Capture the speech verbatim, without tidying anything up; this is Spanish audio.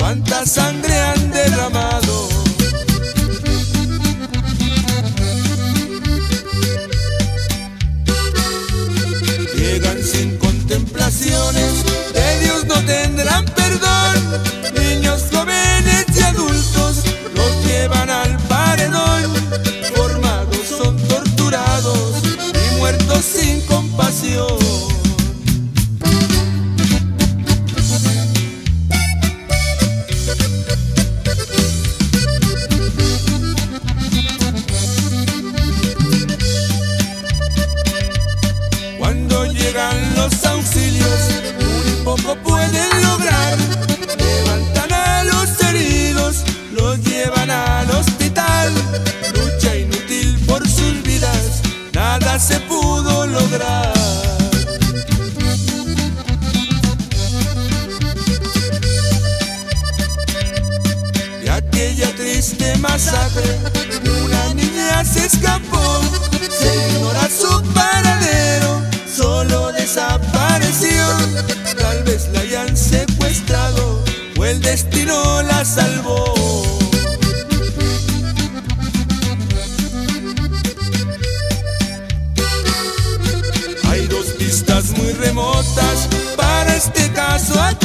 cuánta sangre han derramado. Llegan sin contemplaciones, de Dios no tendrán perdón. Niños, jóvenes y adultos los llevan al paredón. Formados son torturados y muertos sin compasión. Cuando llegan los auxilios, muy poco pueden lograr. Levantan a los heridos, los llevan al hospital. Lucha inútil por sus vidas, nada se pudo lograr. De aquella triste masacre, una niña se escapó. Se ignora su paradero, solo desapareció. Tal vez la hayan secuestrado o el destino la salvó. Hay dos pistas muy remotas para este caso.